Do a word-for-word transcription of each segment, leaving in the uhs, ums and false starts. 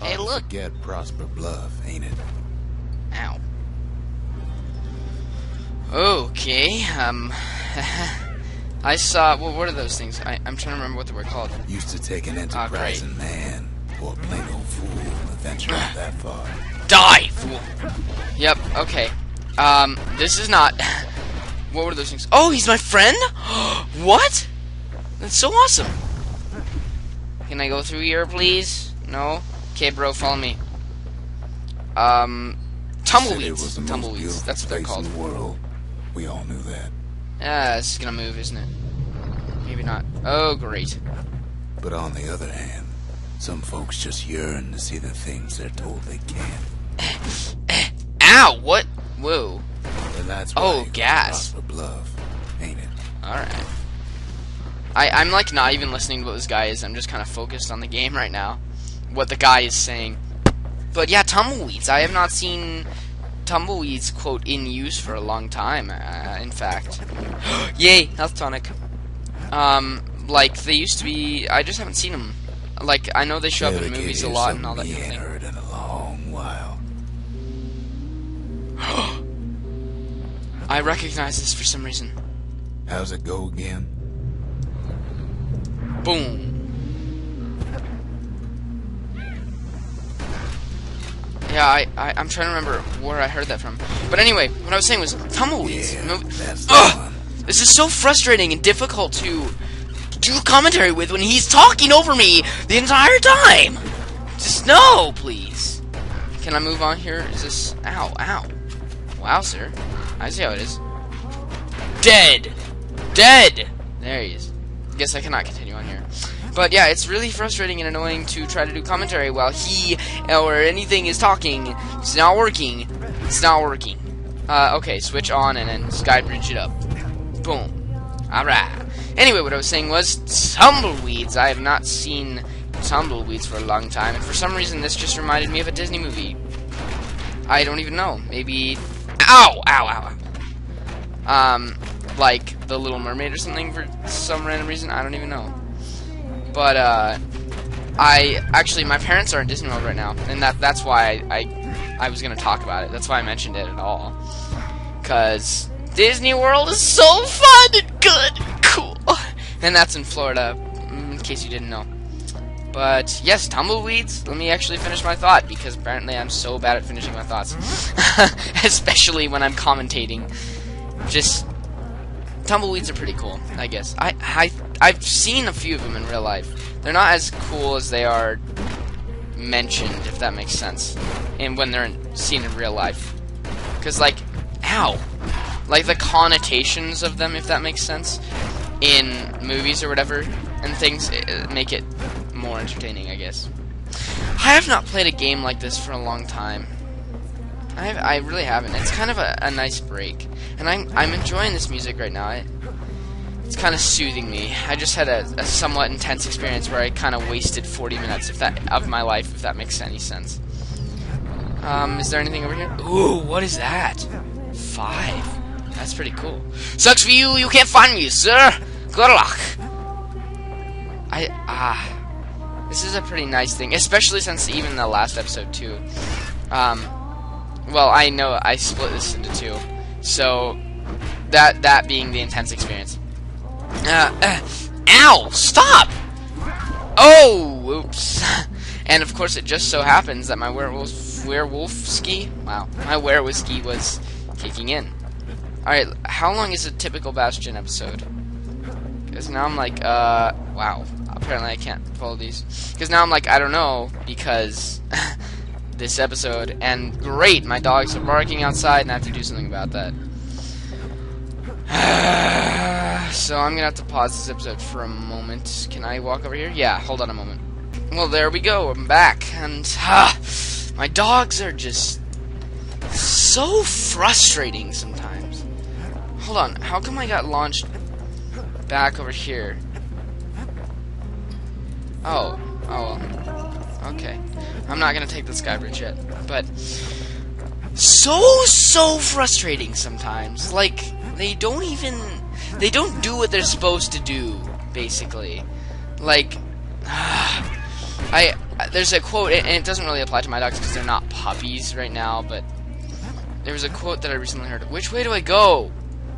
Hey, Hard to look. forget Prosper Bluff, ain't it? Ow. Okay, um... I saw... Well, what are those things? I, I'm trying to remember what they were called. Used to take an enterprising man, or a plain old fool, to venture out that far. Die, fool! Yep, okay. Um, this is not... What were those things? Oh, he's my friend? What? That's so awesome. Can I go through here, please? No? Okay, bro, follow me. Um, tumbleweeds. Tumbleweeds, that's what they're called. In the world. We all knew that. Ah, this is gonna move, isn't it? Maybe not. Oh, great. But on the other hand, some folks just yearn to see the things they're told they can't. Ow! What? Whoa. And that's why Oh, you gas. Prosper Bluff, ain't it? Alright. I, I'm like not even listening to what this guy is. I'm just kind of focused on the game right now. What the guy is saying. But yeah, tumbleweeds. I have not seen tumbleweeds, quote, in use for a long time, uh, in fact. Yay, health tonic. Um, like, they used to be... I just haven't seen them. Like, I know they show up in movies a lot and all that kind of thing. Heard in a long while. I recognize this for some reason. How's it go again? Boom. Yeah, I, I, I'm trying to remember where I heard that from. But anyway, what I was saying was tumbleweeds. Yeah, No, that's the ugh, one. this is so frustrating and difficult to do commentary with when he's talking over me the entire time. Just no, please. Can I move on here? Is this... Ow, ow. Wow, sir. I see how it is. Dead! Dead! There he is. Guess I cannot continue on here. But yeah, it's really frustrating and annoying to try to do commentary while he or anything is talking. It's not working. It's not working. Uh, okay, switch on and then skybridge it up. Boom. Alright. Anyway, what I was saying was tumbleweeds. I have not seen tumbleweeds for a long time, and for some reason this just reminded me of a Disney movie. I don't even know. Maybe... Ow! Ow, ow, ow. Um, like The Little Mermaid or something for some random reason. I don't even know. But, uh, I, actually, my parents are in Disney World right now, and that that's why I, I, I was going to talk about it. That's why I mentioned it at all. Because Disney World is so fun and good and cool. And that's in Florida, in case you didn't know. But, yes, tumbleweeds. Let me actually finish my thought, because apparently I'm so bad at finishing my thoughts. Especially when I'm commentating. Just... Tumbleweeds are pretty cool, I guess. I, I, I've seen a few of them in real life. They're not as cool as they are mentioned, if that makes sense. And when they're in, seen in real life. Because, like, ow! Like, the connotations of them, if that makes sense, in movies or whatever, and things, it, make it more entertaining, I guess. I have not played a game like this for a long time. I, have, I really haven't. It's kind of a, a nice break. And I'm, I'm enjoying this music right now. I, it's kind of soothing me. I just had a, a somewhat intense experience where I kind of wasted forty minutes if that, of my life, if that makes any sense. Um, is there anything over here? Ooh, what is that? Five. That's pretty cool. Sucks for you, you can't find me, sir. Good luck. I, ah. This is a pretty nice thing, especially since even the last episode, too. Um... Well, I know I split this into two, so that that being the intense experience. Uh, uh, ow! Stop! Oh, oops. And of course, it just so happens that my werewolf werewolf ski, wow, my werewolf ski was kicking in. All right, how long is a typical Bastion episode? Because now I'm like, uh, wow. Apparently, I can't follow these. Because now I'm like, I don't know, because. This episode, and great, my dogs are barking outside, and I have to do something about that. So I'm gonna have to pause this episode for a moment. Can I walk over here? Yeah, hold on a moment. Well, there we go, I'm back, and ah, my dogs are just so frustrating sometimes. Hold on, how come I got launched back over here? Oh, oh well. Okay. I'm not gonna take the skybridge yet, but so so frustrating sometimes. Like they don't even they don't do what they're supposed to do. Basically, like I uh, there's a quote, and it doesn't really apply to my dogs because they're not puppies right now, but there was a quote that I recently heard. Which way do I go?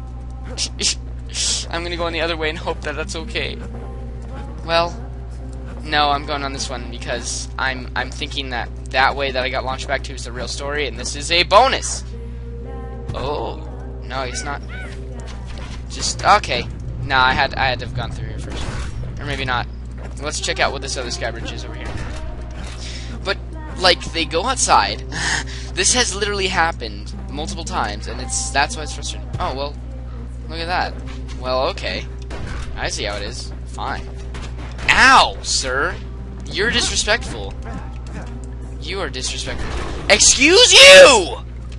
I'm gonna go on the other way and hope that that's okay. Well, no, I'm going on this one because I'm I'm thinking that that way that I got launched back to is the real story, and this is a bonus. Oh, no, it's not. Just okay. Nah, I had I had to have gone through here first, or maybe not. Let's check out what this other sky bridge is over here. But like, they go outside. This has literally happened multiple times, and it's that's why it's frustrating. Oh well, look at that. Well, okay, I see how it is. Fine. Ow, sir! You're disrespectful. You are disrespectful. Excuse you!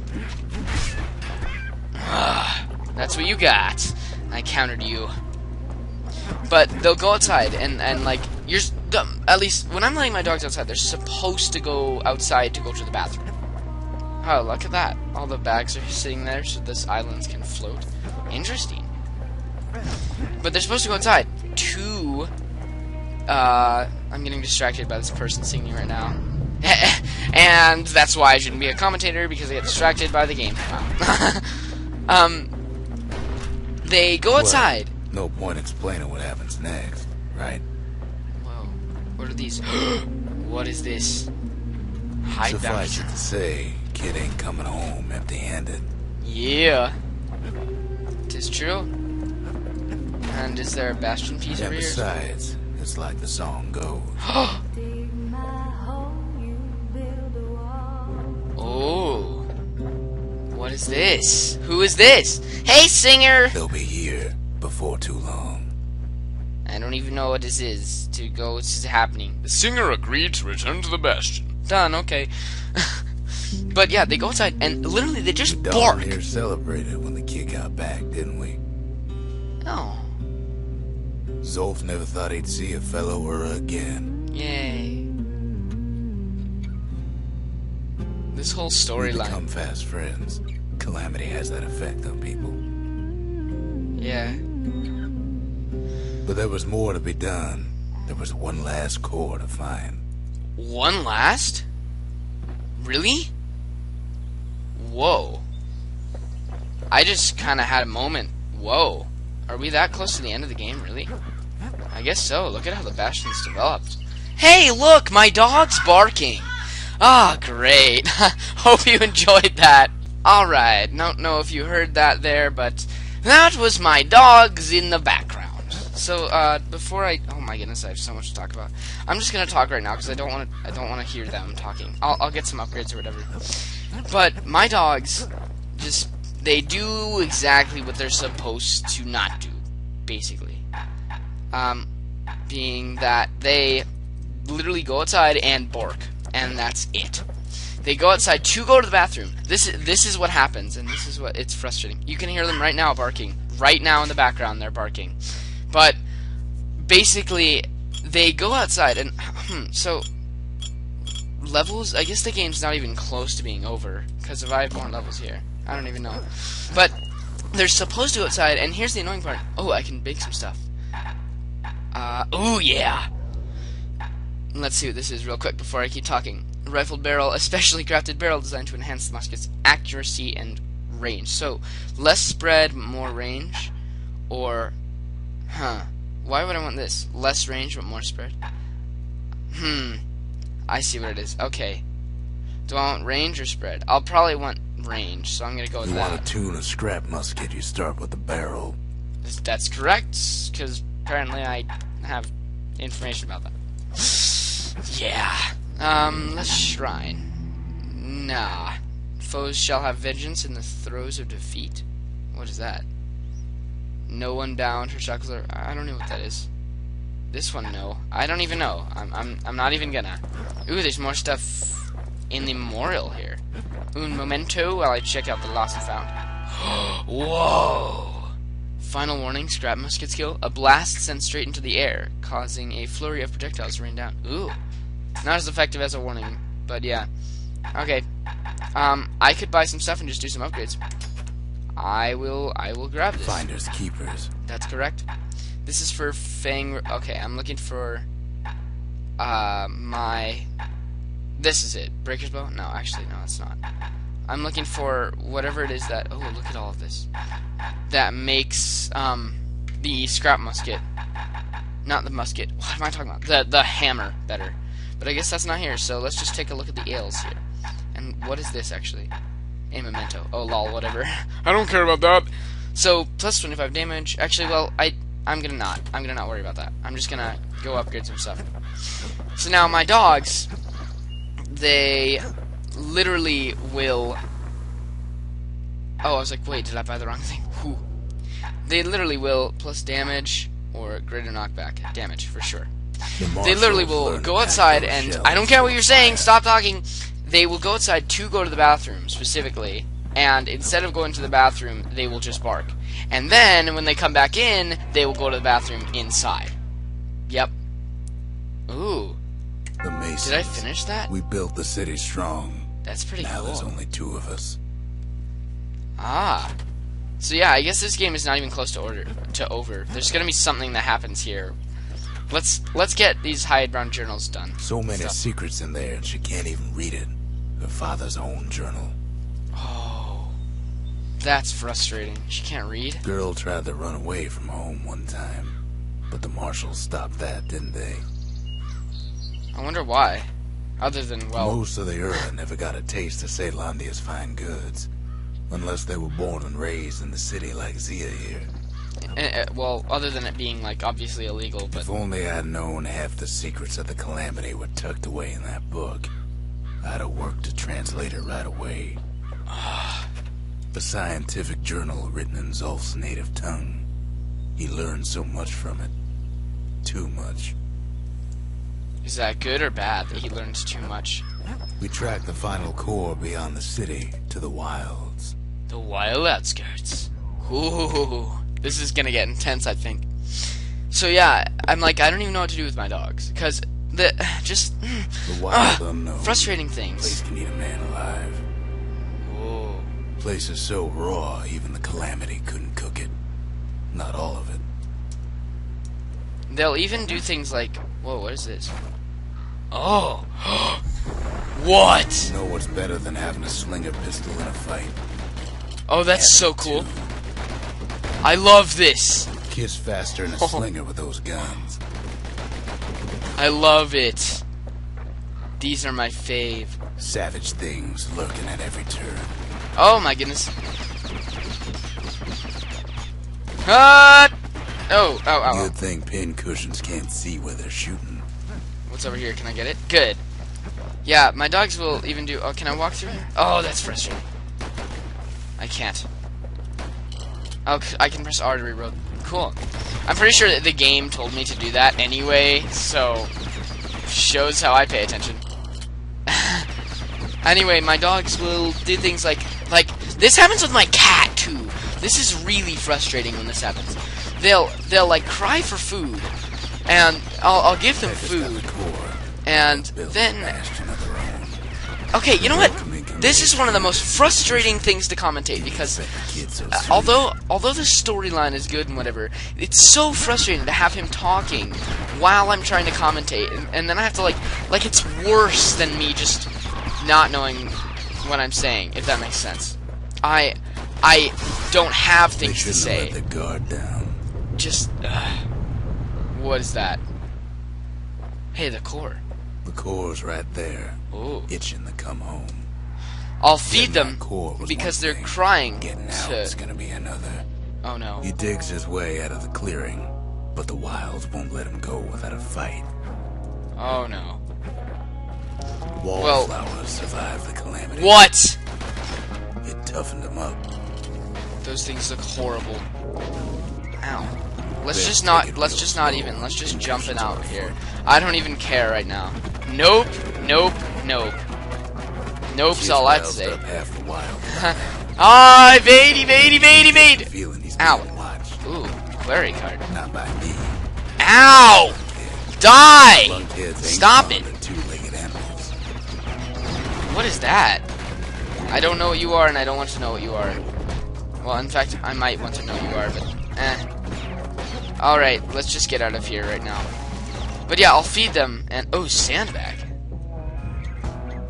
That's what you got. I countered you. But they'll go outside, and, and like, you're... At least, when I'm letting my dogs outside, they're supposed to go outside to go to the bathroom. Oh, look at that. All the bags are sitting there so this island can float. Interesting. But they're supposed to go outside to... Uh, I'm getting distracted by this person singing right now. And that's why I shouldn't be a commentator, because I get distracted by the game. um, they go outside. Well, no point explaining what happens next, right? Whoa, what are these? What is this? Hide Suffice it to say, kid ain't coming home empty-handed. Yeah, tis true. And is there a Bastion piece and over here? Besides, it's like the song goes. Oh, what is this? Who is this? Hey, singer! They'll be here before too long. I don't even know what this is to go. What's happening? The singer agreed to return to the Bastion. Done. Okay. But yeah, they go outside and literally they just We bark. darn near celebrated when the kid got back, didn't we? Oh, Zulf never thought he'd see a fellow or again. yay! This whole We become storyline. fast friends. Calamity has that effect on people. Yeah. But there was more to be done. There was one last core to find. One last? Really? Whoa. I just kind of had a moment. Whoa. Are we that close to the end of the game, really? I guess so. Look at how the Bastion's developed. Hey, look! My dog's barking! Ah, great. Hope you enjoyed that. Alright, don't know if you heard that there, but that was my dogs in the background. So, uh, before I... Oh my goodness, I have so much to talk about. I'm just gonna talk right now, because I don't want to I don't want to hear them talking. I'll, I'll get some upgrades or whatever. But my dogs, just... They do exactly what they're supposed to not do, basically. Um, being that they literally go outside and bark, and that's it. They go outside to go to the bathroom. This is this is what happens, and this is what it's frustrating. You can hear them right now barking. Right now in the background, they're barking. But basically, they go outside, and hmm, so levels. I guess the game's not even close to being over because if I have more levels here. I don't even know. But they're supposed to go outside, and here's the annoying part. Oh, I can bake some stuff. Uh, oh, yeah. Let's see what this is real quick before I keep talking. Rifled barrel, a specially crafted barrel designed to enhance the musket's accuracy and range. So, less spread, more range. Or, huh. Why would I want this? Less range, but more spread? Hmm. I see what it is. Okay. Do I want range or spread? I'll probably want range, so I'm gonna go with You that. want to tune a scrap musket, you start with the barrel. That's correct, because apparently I have information about that. Yeah. Um, let's shrine. Nah. Foes shall have vengeance in the throes of defeat. What is that? No one down. Her shackles are... I don't know what that is. This one, no. I don't even know. I'm, I'm, I'm not even gonna. Ooh, there's more stuff in the memorial here. Un momento while I check out the lost and found. Whoa! Final warning, scrap musket skill. A blast sent straight into the air, causing a flurry of projectiles to rain down. Ooh. Not as effective as a warning, but yeah. Okay. Um, I could buy some stuff and just do some upgrades. I will, I will grab this. Finders keepers. That's correct. This is for Fang... Okay, I'm looking for... Uh, my... This is it. Breaker's bow? No, actually, no, it's not. I'm looking for whatever it is that... Oh, look at all of this. That makes um, the scrap musket. Not the musket. What am I talking about? The, the hammer better. But I guess that's not here, so let's just take a look at the ales here. And what is this, actually? A memento. Oh, lol, whatever. I don't care about that. So, plus twenty-five damage. Actually, well, I, I'm gonna not. I'm gonna not worry about that. I'm just gonna go upgrade some stuff. So now, my dogs... They literally will... Oh, I was like, wait, did I buy the wrong thing? Whew. They literally will plus damage or greater knockback. Damage, for sure. The They literally will go outside and... I don't care what you're saying, stop talking! They will go outside to go to the bathroom, specifically. And instead of going to the bathroom, they will just bark. And then, when they come back in, they will go to the bathroom inside. Yep. Ooh. The Masons. Did I finish that? We built the city strong. That's pretty Now cool. there's only two of us. Ah. So yeah, I guess this game is not even close to order to over. There's gonna be something that happens here. Let's let's get these hide-bound journals done. So many Stuff. secrets in there, and she can't even read it. Her father's own journal. Oh. That's frustrating. She can't read? Girl tried to run away from home one time, but the marshals stopped that, didn't they? I wonder why. Other than, well... Most of the Ura never got a taste of Ceylondia's fine goods. Unless they were born and raised in the city like Zia here. Uh, well, other than it being, like, obviously illegal, but... If only I'd known half the secrets of the Calamity were tucked away in that book, I'd have worked to translate it right away. A scientific journal written in Zulf's native tongue. He learned so much from it. Too much. Is that good or bad that he learns too much? We tracked the final core beyond the city to the wilds. The wild outskirts. Ooh, this is gonna get intense, I think. So yeah, I'm like, I don't even know what to do with my dogs, cause the just The wild uh, unknown. frustrating Place things. can eat a man alive. Whoa. Place is so raw, even the Calamity couldn't cook it. Not all of it. They'll even do things like, whoa, what is this? Oh, what? You know what's better than having a slinger pistol in a fight? Oh, that's so cool. I love this. Kids faster than a Oh. slinger with those guns. I love it. These are my fave. Savage things lurking at every turn. Oh my goodness. Ah! Oh, oh, oh, oh. Good thing pin cushions can't see where they're shooting. What's over here? Can I get it? Good. Yeah, my dogs will even do... Oh, can I walk through here? Oh, that's frustrating. I can't. Oh, I can press R to reroll. Cool. I'm pretty sure that the game told me to do that anyway, so... Shows how I pay attention. Anyway, my dogs will do things like... Like, this happens with my cat, too. This is really frustrating when this happens. They'll, they'll like, cry for food. And I'll, I'll give them food. And then... Bastion of their own. Okay, you know what? This is one of the most frustrating things to commentate, because uh, although although the storyline is good and whatever, it's so frustrating to have him talking while I'm trying to commentate, and, and then I have to, like, like it's worse than me just not knowing what I'm saying, if that makes sense. I I don't have things to say. Let the guard down. Just, uh, what is that? Hey, the core. The core's right there, Ooh. itching to come home. I'll feed Getting them that core was because one they're thing. crying Getting out is to... gonna be another. Oh no. He digs his way out of the clearing, but the wilds won't let him go without a fight. Oh no. Wallflowers Well- survived the Calamity. What? It toughened him up. Those things look horrible. Ow. Let's Let's just take not, it let's real just not slow. even, let's just Think jump it cushions out on the here. floor. I don't even care right now. Nope, nope, nope. Nope's Kids all I have to roused say. up half the wild. Ah, evade, evade, evade, evade! Feeling he's Ow. being watched. Ooh, Clary card. Not by me. Ow! Die! Lunkheads ain't Stop fond it. of two-legged animals. What is that? I don't know what you are, and I don't want to know what you are. Well, in fact, I might want to know you are, but eh. Alright, let's just get out of here right now. But yeah, I'll feed them, and... Oh, sandbag.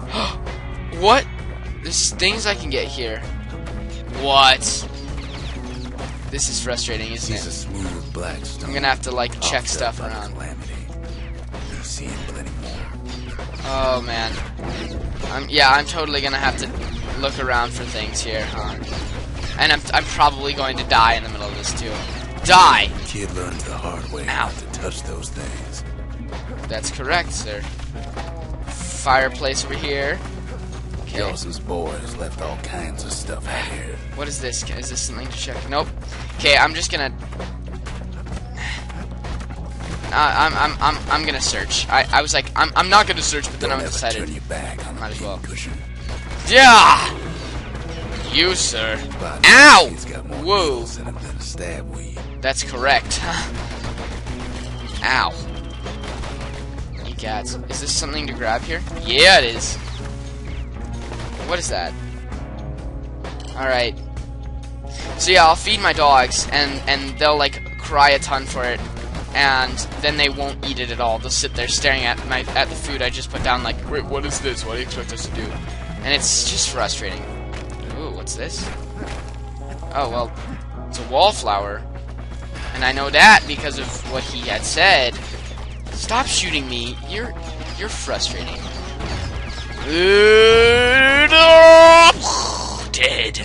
What? There's things I can get here. What? This is frustrating, isn't He's a it? smooth black stone. I'm gonna have to, like, check offset stuff by the around. Calamity. He's seeing plenty more. Oh, man. I'm, yeah, I'm totally gonna have to look around for things here, huh? And I'm, I'm probably going to die in the middle of this, too. Die! Kid learned the hard way Ow. not to touch those things. That's correct, sir. Fireplace over here. Okay. Dawson's boys left all kinds of stuff out here. What is this? Is this something to check? Nope. Okay, I'm just gonna. Uh, I'm I'm I'm I'm gonna search. I I was like I'm I'm not gonna search, but then I Don't ever decided. turn your back on Might the as well. cushion. Yeah. You, sir. But Ow! He's got more Whoa. needles in him than a stab weed. That's correct. Ow. You cats. Is this something to grab here? Yeah, it is. What is that? Alright. So yeah, I'll feed my dogs, and, and they'll, like, cry a ton for it, and then they won't eat it at all. They'll sit there staring at my at the food I just put down like, wait, what is this? What do you expect us to do? And it's just frustrating. Ooh, what's this? Oh, well, it's a wallflower. And I know that because of what he had said. Stop shooting me. You're, you're frustrating. Dead.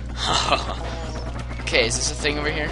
Okay, is this a thing over here?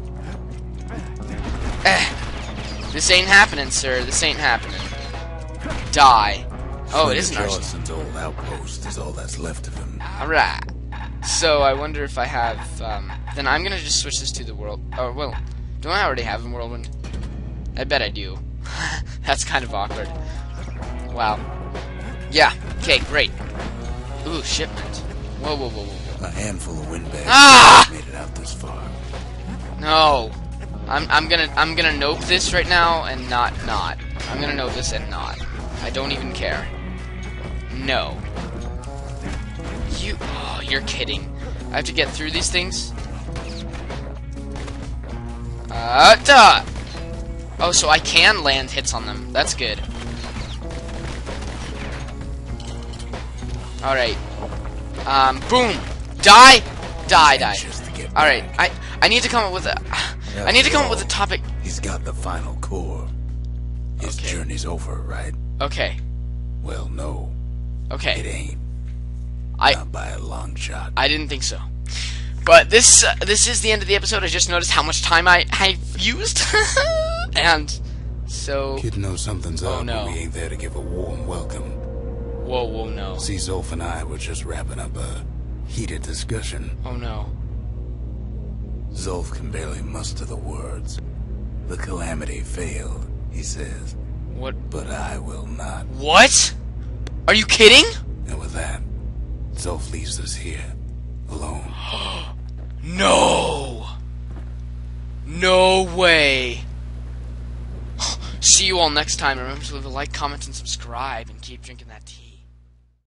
Eh. This ain't happening, sir. This ain't happening. Die. Oh, it is an arsenal. Jawson's old outpost is all that's left of him. Alright. So, I wonder if I have, um... Then I'm gonna just switch this to the world... Oh, well... Don't I already have a whirlwind? I bet I do. That's kind of awkward. Wow. Yeah. Okay, great. Ooh, shipment. Whoa, whoa, whoa, whoa. A handful of windbags Ah! made it out this far. No. I'm I'm gonna I'm gonna nope this right now and not not. I'm gonna nope this and not. I don't even care. No. You oh, you're kidding. I have to get through these things? Uh duh. Oh, so I can land hits on them. That's good. Alright. Um, boom! Die! Die, die. Alright, I I need to come up with a I need to come up with a topic. He's got the final core. His Okay. journey's over, right? Okay. Well, no. It Okay. ain't. I Not by a long shot. I didn't think so. But this uh, this is the end of the episode. I just noticed how much time I I've used. And so Kid knows something's Oh, up, no. but we ain't there to give a warm welcome. whoa, whoa, no. See, Zulf and I were just wrapping up a heated discussion. Oh no. Zulf can barely muster the words. The Calamity failed, he says. What But I will not. What? Are you kidding? And with that, Zulf leaves us here, alone. No. No way. See you all next time. Remember to leave a like, comment, and subscribe, and keep drinking that tea.